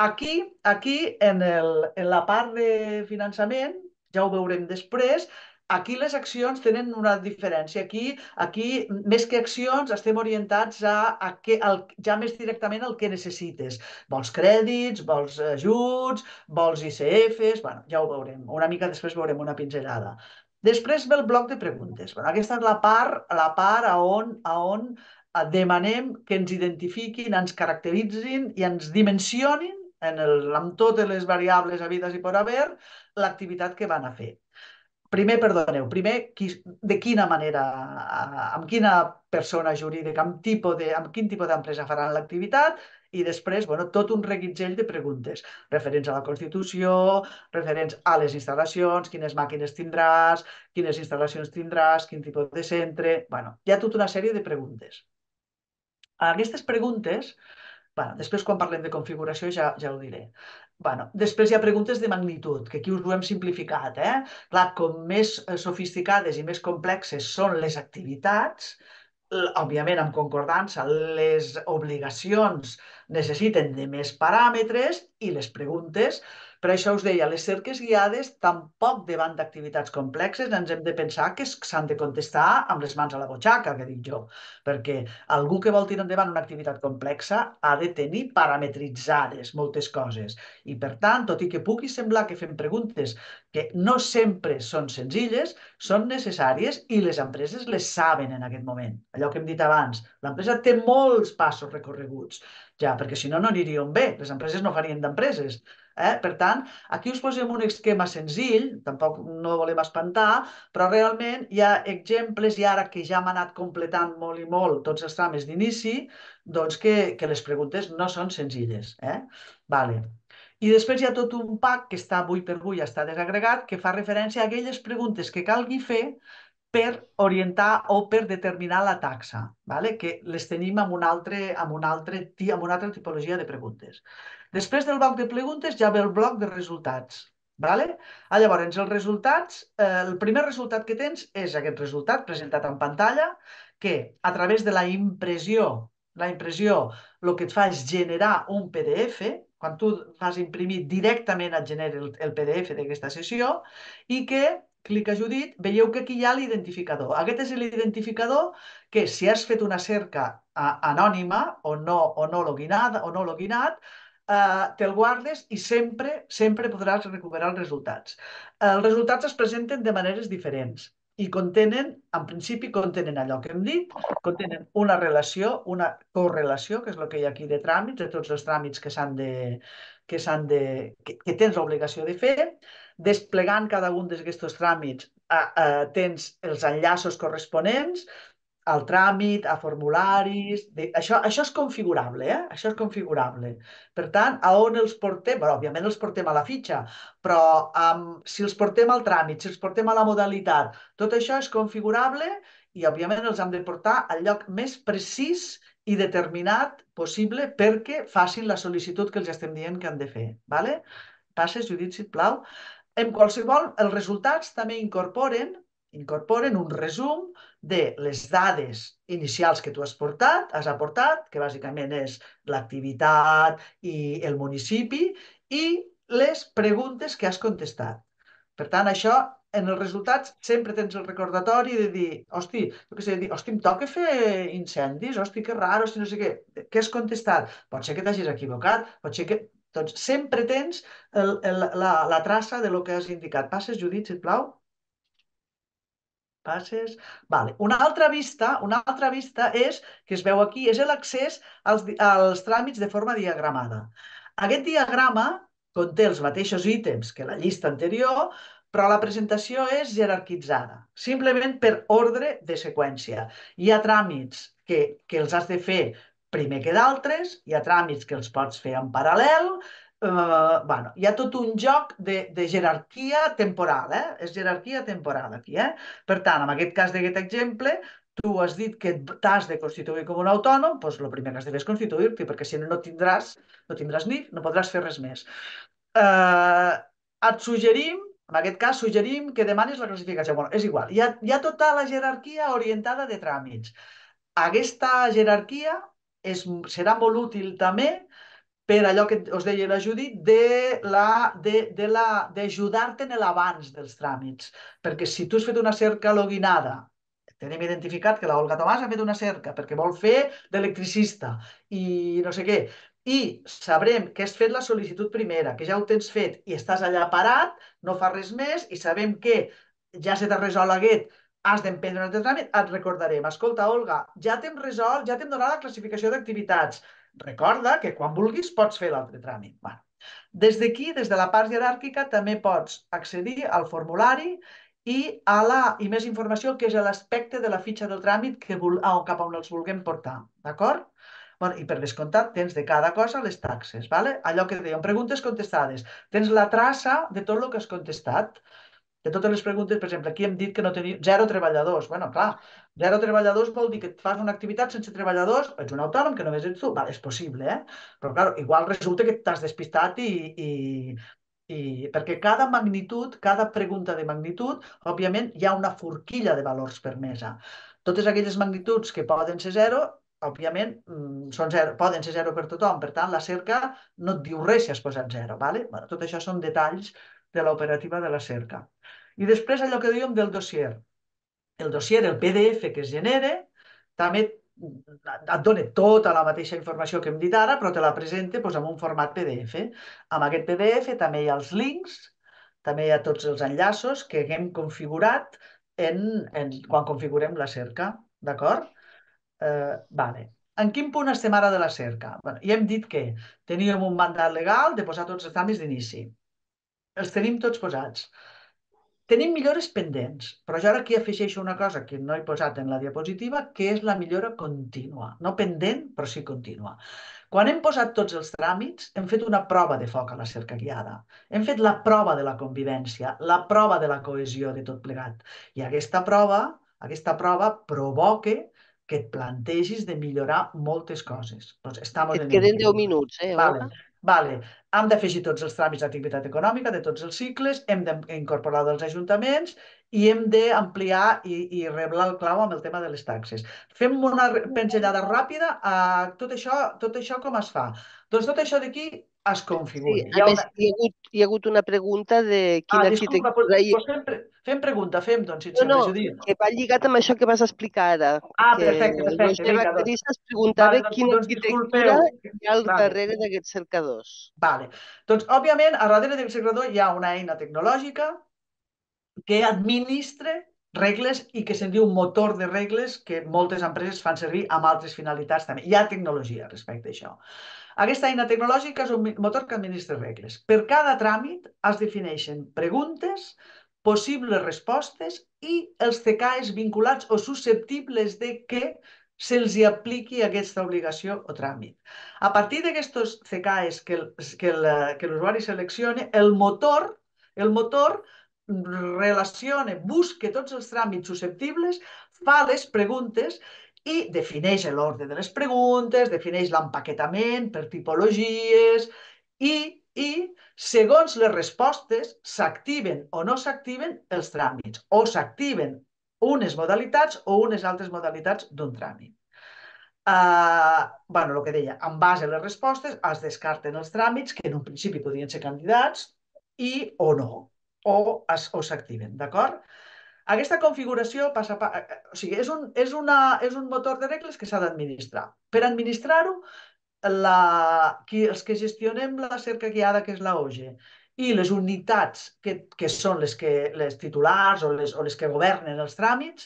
Aquí en la part de finançament, ja ho veurem després, aquí les accions tenen una diferència. Aquí més que accions, estem orientats ja més directament al que necessites. Vols crèdits, vols ajuts, vols ICFs, bueno, ja ho veurem. Una mica després veurem una pinzellada. Després ve el bloc de preguntes. Bueno, aquesta és la part on demanem que ens identifiquin, ens caracteritzin i ens dimensionin amb totes les variables havides i per haver, l'activitat que van a fer. Primer, de quina manera, amb quina persona jurídica, amb quin tipus d'empresa faran l'activitat, i després, bueno, tot un reguitzell de preguntes referents a la Constitució, referents a les instal·lacions, quines màquines tindràs, quines instal·lacions tindràs, quin tipus de centre... Bueno, hi ha tota una sèrie de preguntes. Aquestes preguntes, bueno, després quan parlem de configuració ja ho diré. Bueno, després hi ha preguntes de magnitud, que aquí us ho hem simplificat. Clar, com més sofisticades i més complexes són les activitats, òbviament amb concordança, les obligacions necessiten de més paràmetres i les preguntes. Per això us deia, les cerques guiades tampoc davant d'activitats complexes ens hem de pensar que s'han de contestar amb les mans a la butxaca, que dic jo, perquè algú que vol tirar endavant una activitat complexa ha de tenir parametritzades moltes coses. I per tant, tot i que pugui semblar que fem preguntes que no sempre són senzilles, són necessàries i les empreses les saben en aquest moment. Allò que hem dit abans, l'empresa té molts passos recorreguts, ja, perquè si no, no aniríem bé. Les empreses no farien d'empreses. Per tant, aquí us posem un esquema senzill, tampoc no volem espantar, però realment hi ha exemples, i ara que ja hem anat completant molt i molt tots els tràmits d'inici, doncs que les preguntes no són senzilles. Vale. I després hi ha tot un pack que està avui per avui, està desagregat, que fa referència a aquelles preguntes que calgui fer per orientar o per determinar la taxa, vale? Que les tenim amb una altra tipologia de preguntes. Després del bloc de preguntes ja ve el bloc de resultats. Vale? Llavors, els resultats, el primer resultat que tens és aquest resultat presentat en pantalla, que a través de la impressió el que et fa és generar un PDF. Quan tu fas imprimir, directament et genera el PDF d'aquesta sessió, i que, clica Judit, veieu que aquí hi ha l'identificador. Aquest és l'identificador que, si has fet una cerca anònima o no loginat, te'l guardes i sempre podràs recuperar els resultats. Els resultats es presenten de maneres diferents i en principi contenen allò que hem dit, contenen una relació, una correlació, que és el que hi ha aquí de tràmits, de tots els tràmits que tens l'obligació de fer. Desplegant cada un d'aquests tràmits tens els enllaços corresponents al tràmit, a formularis... Això és configurable, Això és configurable. Per tant, a on els portem? Bé, òbviament els portem a la fitxa, però si els portem al tràmit, si els portem a la modalitat, tot això és configurable i, òbviament, els hem de portar al lloc més precís i determinat possible perquè facin la sol·licitud que els estem dient que han de fer. Vale? Passes, Judit, sisplau. En qualsevol, els resultats també incorporen un resum de les dades inicials que tu has aportat, que bàsicament és l'activitat i el municipi, i les preguntes que has contestat. Per tant, això, en els resultats, sempre tens el recordatori de dir, hosti, em toca fer incendis, hosti, que raro, hosti, no sé què has contestat? Pot ser que t'hagis equivocat, pot ser que Doncs sempre tens la traça de lo que has indicat. Passes, Judit, sisplau? Passes. Vale. Una altra vista és, que es veu aquí, és l'accés als tràmits de forma diagramada. Aquest diagrama conté els mateixos ítems que la llista anterior, però la presentació és jerarquitzada, simplement per ordre de seqüència. Hi ha tràmits que els has de fer primer que d'altres, hi ha tràmits que els pots fer en paral·lel, bueno, hi ha tot un joc de jerarquia temporal, És jerarquia temporal aquí, Per tant, en aquest cas d'aquest exemple, tu has dit que t'has de constituir com un autònom, doncs el primer que has de fer és constituir-t'hi, perquè si no, no tindràs NIF, no podràs fer res més. Et suggerim, en aquest cas, suggerim que demanis la classificació. Bueno, és igual, hi ha tota la jerarquia orientada de tràmits. Aquesta jerarquia serà molt útil també per allò que us deia la Judit, d'ajudar-te en l'abans dels tràmits. Perquè si tu has fet una cerca loginada, tenim identificat que la Olga Tomàs ha fet una cerca perquè vol fer d'electricista i no sé què, i sabrem que has fet la sol·licitud primera, que ja ho tens fet i estàs allà parat, no fa res més i sabem que ja se t'ha resolt aquest, has d'emprendre un altre tràmit, et recordarem. Escolta, Olga, ja t'hem resolt, ja t'hem donat la classificació d'activitats. Recorda que quan vulguis pots fer l'altre tràmit. Bueno, des d'aquí, des de la part jeràrquica, també pots accedir al formulari i més informació, que és l'aspecte de la fitxa del tràmit cap on els vulguem portar. D'acord? Bueno, i per descomptat, tens de cada cosa les taxes. Vale? Allò que dèiem, preguntes contestades. Tens la traça de tot el que has contestat. De totes les preguntes, per exemple, aquí hem dit que no tenim zero treballadors. Bueno, clar, zero treballadors vol dir que et fas una activitat sense treballadors, ets un autònom, que només ets tu. Vale, és possible, Però, clar, igual resulta que t'has despistat perquè cada magnitud, cada pregunta de magnitud, òbviament, hi ha una forquilla de valors permesa. Totes aquelles magnituds que poden ser zero, òbviament, són zero, poden ser zero per tothom. Per tant, la cerca no et diu res si has posat zero. Vale? Bueno, tot això són detalls de l'operativa de la cerca. I després allò que dèiem del dossier. El dossier, el PDF que es genera, també et dona tota la mateixa informació que hem dit ara, però te la presenta doncs, en un format PDF. Amb aquest PDF també hi ha els links, també hi ha tots els enllaços que hem configurat quan configurem la cerca. D'acord? Vale. En quin punt estem ara de la cerca? Bueno, ja hem dit que teníem un mandat legal de posar tots els tràmits d'inici. Els tenim tots posats. Tenim millores pendents, però jo ara aquí afegeixo una cosa que no he posat en la diapositiva, que és la millora contínua. No pendent, però sí contínua. Quan hem posat tots els tràmits, hem fet una prova de foc a la cerca guiada. Hem fet la prova de la convivència, la prova de la cohesió de tot plegat. I aquesta prova provoca que et plantegis de millorar moltes coses. Doncs estamos Et en queden ello. 10 minuts, Vale, Olga? vale. Hem d'afegir tots els tràmits d'activitat econòmica de tots els cicles, hem d'incorporar dels ajuntaments i hem d'ampliar i reblar el clau amb el tema de les taxes. Fem una pinzellada ràpida a tot això com es fa. Doncs tot això d'aquí es Sí, configura. a més, hi ha hagut una pregunta de quina Disculpa, arquitectura hi... doncs fem pregunta, doncs, si et No, no, sembla, Judit. que va lligat amb això que vas explicar ara, que Perfecte, el vinga, doncs. jerarquista es preguntava Vale, quina doncs arquitectura disculpeu. hi ha al Vale. darrere d'aquests cercadors. Vale. Doncs, òbviament, a darrere del segredor hi ha una eina tecnològica que administra regles i que se'n diu motor de regles que moltes empreses fan servir amb altres finalitats també. Hi ha tecnologia respecte a això. Aquesta eina tecnològica és un motor que administra regles. Per cada tràmit es defineixen preguntes, possibles respostes i els CKs vinculats o susceptibles de que se'ls apliqui aquesta obligació o tràmit. A partir d'aquests CKs que l'usuari selecciona, el motor relaciona, busca tots els tràmits susceptibles, fa les preguntes i defineix l'ordre de les preguntes, defineix l'empaquetament per tipologies i segons les respostes s'activen o no s'activen els tràmits o s'activen unes modalitats o unes altres modalitats d'un tràmit. Bueno, el que deia, en base a les respostes es descarten els tràmits que en un principi podrien ser candidats o no, o s'activen, d'acord? Aquesta configuració passa... O sigui, és un motor de regles que s'ha d'administrar. Per administrar-ho, els que gestionem la cerca guiada, que és la OGE, i les unitats que són les titulars o les que governen els tràmits,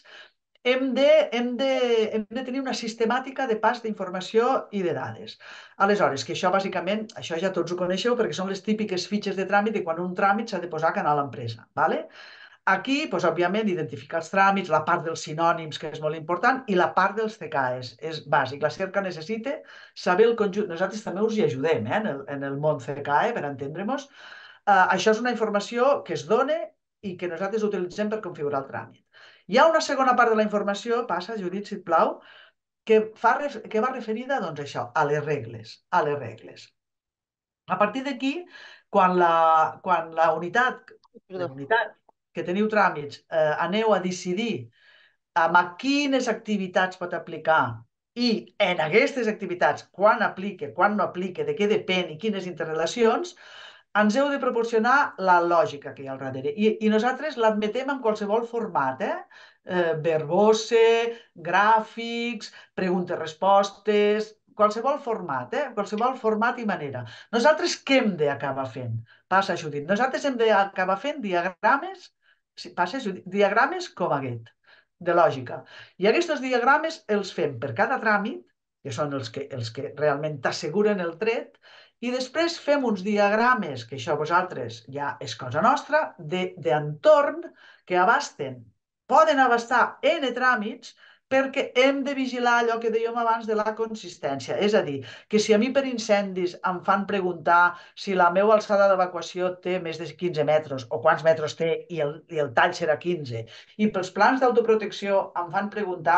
hem de tenir una sistemàtica de pas d'informació i de dades. Aleshores, que això bàsicament, això ja tots ho coneixeu perquè són les típiques fitxes de tràmit de quan un tràmit s'ha de posar a Canal Empresa. ¿Vale? Aquí, doncs, òbviament, identificar els tràmits, la part dels sinònims, que és molt important, i la part dels CCAEs, és bàsic. La cerca necessita saber el conjunt. Nosaltres també us hi ajudem, en el món CCAE, per entendre-nos. Això és una informació que es dona i que nosaltres utilitzem per configurar el tràmit. Hi ha una segona part de la informació, passa, Judit, si et plau, que va referida, doncs, això, a les regles. A les regles. A partir d'aquí, quan la unitat, les Perdó. unitats que teniu tràmits, aneu a decidir a quines activitats pot aplicar i en aquestes activitats quan aplica, quan no aplica, de què depèn i quines interrelacions, ens heu de proporcionar la lògica que hi ha al darrere. I nosaltres l'admetem en qualsevol format, verbose, gràfics, preguntes-respostes, qualsevol format, qualsevol format i manera. Nosaltres què hem d'acabar fent? Passa, Judit. Nosaltres hem d'acabar fent diagrames, passa, Judit, diagrames com aquest, de lògica. I aquests diagrames els fem per cada tràmit, que són els que realment t'asseguren el tret, i després fem uns diagrames, que això vosaltres ja és cosa nostra, d'entorn que abasten, poden abastar N tràmits, perquè hem de vigilar allò que dèiem abans de la consistència. És a dir, que si a mi per incendis em fan preguntar si la meva alçada d'evacuació té més de 15 metres o quants metres té i el tall serà 15, i pels plans d'autoprotecció em fan preguntar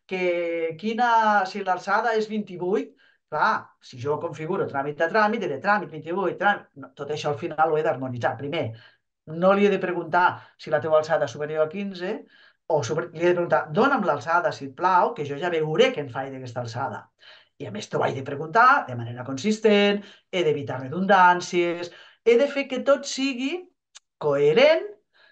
si l'alçada és 28, clar, si jo configuro tràmit a tràmit, diré tràmit 28, tràmit... No, tot això al final ho he d'harmonitzar. Primer, no li he de preguntar si la teva alçada és superior a 15, li he de preguntar, dona'm l'alçada, si et plau, que jo ja veuré què en faig d'aquesta alçada. I a més t'ho haig de preguntar de manera consistent, he d'evitar redundàncies, he de fer que tot sigui coherent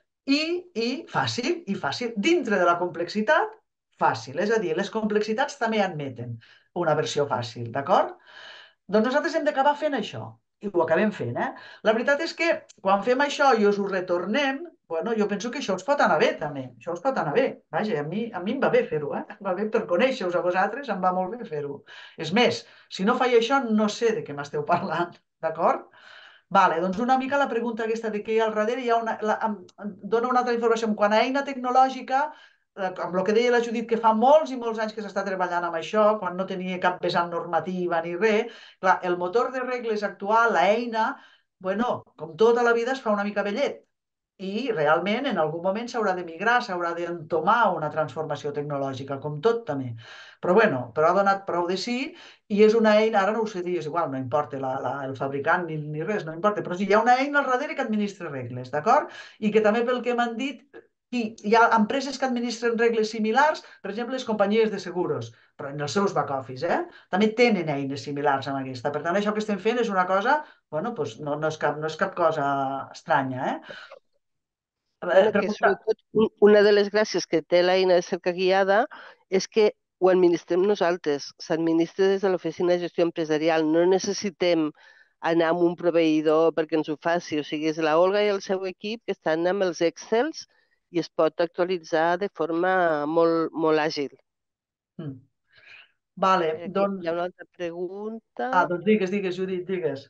i fàcil. Dintre de la complexitat, fàcil. És a dir, les complexitats també admeten una versió fàcil, d'acord? Doncs nosaltres hem d'acabar fent això. I ho acabem fent, La veritat és que quan fem això i us ho retornem, bueno, jo penso que això us pot anar bé, també. Això us pot anar bé. Vaja, a mi em va bé fer-ho, Em va bé per conèixer-vos a vosaltres, em va molt bé fer-ho. És més, si no faig això, no sé de què m'esteu parlant, d'acord? Vale, doncs una mica la pregunta aquesta de què hi ha al darrere, dona una altra informació. Quant a eina tecnològica, amb el que deia la Judit, que fa molts i molts anys que s'està treballant amb això, quan no tenia cap vessant normativa ni res, clar, el motor de regles actual, l'eina, bueno, com tota la vida es fa una mica vellet i realment en algun moment s'haurà de migrar, s'haurà d'entomar una transformació tecnològica, com tot també. Però bueno, però ha donat prou de sí i és una eina, ara no ho sé dir, és igual, no importa el fabricant ni res, no importa, però sí, hi ha una eina al darrere que administra regles, d'acord? I que també pel que m'han dit, hi ha empreses que administren regles similars, per exemple, les companyies de seguros, però en els seus back-office, també tenen eines similars amb aquesta. Per tant, això que estem fent és una cosa, bueno, doncs no és cap cosa estranya, Bueno, que Pregunta. sobretot una de les gràcies que té l'eina de cerca guiada és que ho administrem nosaltres, s'administra des de l'oficina de gestió empresarial, no necessitem anar amb un proveïdor perquè ens ho faci, o sigui, és la Olga i el seu equip que estan amb els Excels i es pot actualitzar de forma molt, molt àgil. Mm. Vale, Aquí hi ha doncs... una altra pregunta. Doncs digues, Judit, digues.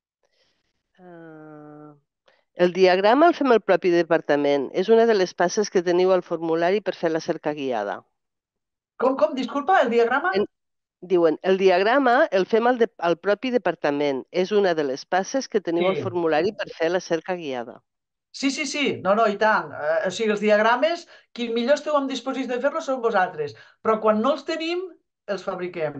Uh, el diagrama el fem el propi departament. És una de les passes que teniu al formulari per fer la cerca guiada. Com? Disculpa, el diagrama? Diuen, el diagrama el fem al propi departament. És una de les passes que teniu al Sí. formulari per fer la cerca guiada. Sí. No, i tant. O sigui, els diagrames, qui millor esteu en disposició de fer-los són vosaltres. Però quan no els tenim, els fabriquem.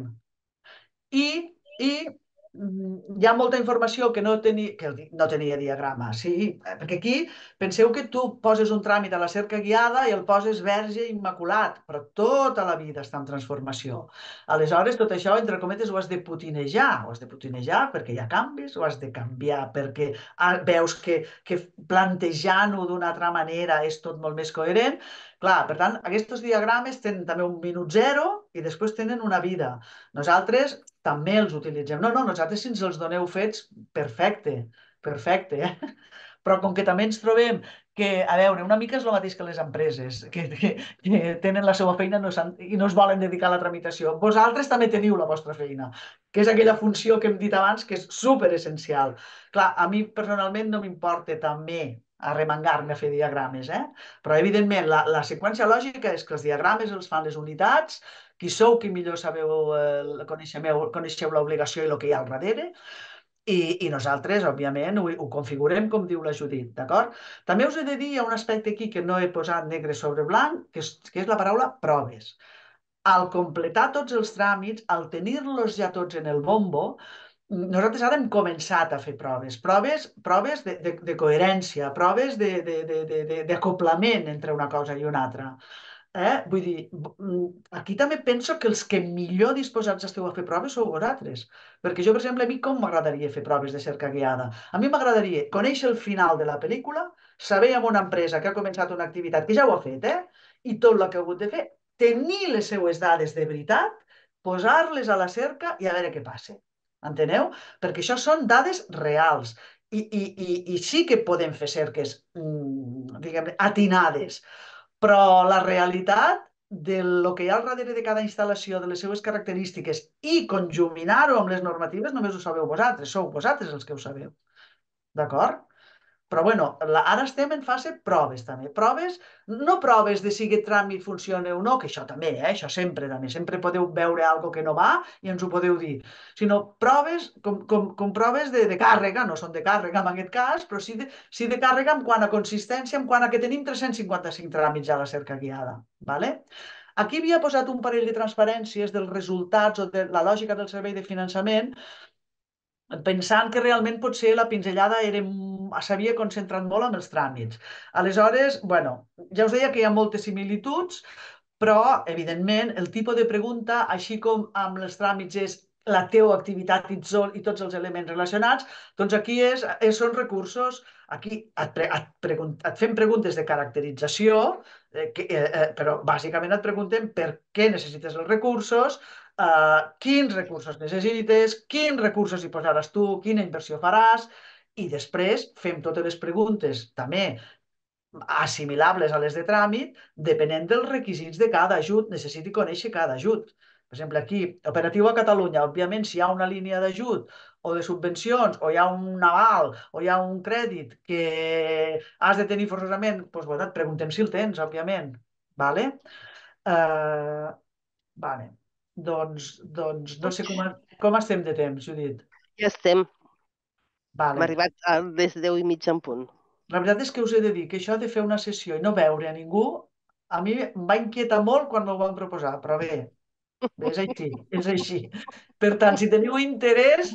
I hi ha molta informació que no tenia diagrama, sí, perquè aquí penseu que tu poses un tràmit a la cerca guiada i el poses verge immaculat, però tota la vida està en transformació. Aleshores, tot això, entre cometes, ho has de putinejar perquè hi ha canvis, ho has de canviar perquè veus que plantejant-ho d'una altra manera és tot molt més coherent. Clar, per tant, aquests diagrames tenen també un minut zero i després tenen una vida. Nosaltres també els utilitzem. No, nosaltres si ens els doneu fets, perfecte, perfecte. Però com que també ens trobem que, a veure, una mica és el mateix que les empreses, que tenen la seva feina i no es volen dedicar a la tramitació. Vosaltres també teniu la vostra feina, que és aquella funció que hem dit abans que és super essencial. Clar, a mi personalment no m'importa també arremangar-me a fer diagrames, però evidentment la seqüència lògica és que els diagrames els fan les unitats, qui sou, qui millor sabeu, coneixeu l'obligació i el que hi ha al darrere, i nosaltres, òbviament, ho configurem com diu la Judit, d'acord? També us he de dir, hi ha un aspecte aquí que no he posat negre sobre blanc, que és la paraula proves. Al completar tots els tràmits, al tenir-los ja tots en el bombo, nosaltres ara hem començat a fer proves, proves de coherència, proves d'acoplament entre una cosa i una altra. Vull dir, aquí també penso que els que millor disposats esteu a fer proves sou vosaltres. Perquè jo, per exemple, a mi com m'agradaria fer proves de cerca guiada? A mi m'agradaria conèixer el final de la pel·lícula, saber amb una empresa que ha començat una activitat, que ja ho ha fet, i tot el que ha hagut de fer, tenir les seues dades de veritat, posar-les a la cerca i a veure què passa. Enteneu? Perquè això són dades reals. I sí que podem fer cerques, diguem, atinades, però la realitat de lo que hi ha al darrere de cada instal·lació, de les seues característiques i conjuminar-ho amb les normatives, només ho sabeu vosaltres, sou vosaltres els que ho sabeu. D'acord? Però bueno, ara estem en fase proves també. Proves, no proves de si aquest tràmit funciona o no, que això també, això sempre també. Sempre podeu veure alguna que no va i ens ho podeu dir. Sinó proves com proves de càrrega, no són de càrrega en aquest cas, però sí de càrrega en quant a consistència, en quant a que tenim 355 tràmits ja a la cerca guiada. Vale? Aquí havia posat un parell de transparències dels resultats o de la lògica del servei de finançament, pensant que realment potser la pinzellada s'havia concentrat molt en els tràmits. Aleshores, bueno, ja us deia que hi ha moltes similituds, però, evidentment, el tipus de pregunta, així com amb els tràmits és la teva activitat i tots els elements relacionats, doncs aquí són recursos. Aquí et fem preguntes de caracterització, però bàsicament et preguntem per què necessites els recursos, quins recursos necessites, quins recursos hi posaràs tu, quina inversió faràs, i després fem totes les preguntes també assimilables a les de tràmit, depenent dels requisits de cada ajut, necessiti conèixer cada ajut. Per exemple, aquí, operatiu a Catalunya, òbviament, si hi ha una línia d'ajut o de subvencions, o hi ha un aval, o hi ha un crèdit que has de tenir forçosament, doncs, bueno, et preguntem si el tens, òbviament. Vale? Uh, vale. Doncs no sé com estem de temps, Judit. Ja estem. Vale. Hem arribat a les 10:30 en punt. La veritat és que us he de dir que això de fer una sessió i no veure a ningú, a mi em va inquietar molt quan m'ho van proposar, però bé, és així, és així. Per tant, si teniu interès,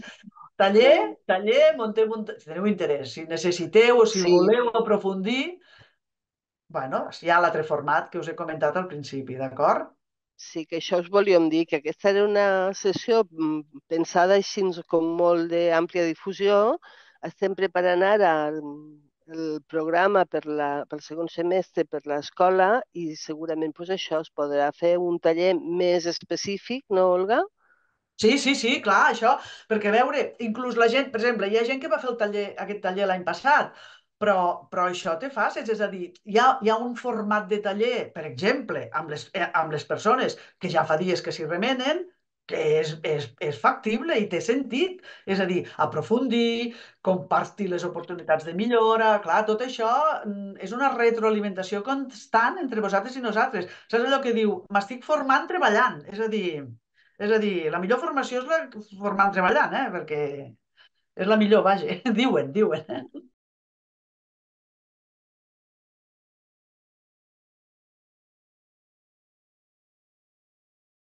muntem si teniu interès, si necessiteu o si Sí, voleu aprofundir, bueno, hi ha l'altre format que us he comentat al principi, d'acord? sí, que això us volíem dir, que aquesta era una sessió pensada així com molt d'àmplia difusió. Estem preparant ara el programa pel segon semestre per l'escola i segurament pues, això es podrà fer un taller més específic, no, Olga? Sí, clar, això, perquè a veure, inclús la gent, per exemple, hi ha gent que va fer aquest taller l'any passat, però això té fases, és a dir, hi ha un format de taller, per exemple, amb les persones que ja fa dies que s'hi remenen, que és factible i té sentit, és a dir, aprofundir, compartir les oportunitats de millora, clar, tot això és una retroalimentació constant entre vosaltres i nosaltres. Saps allò que diu, m'estic formant treballant, és a dir, la millor formació és la formant treballant, perquè és la millor, vaja, diuen.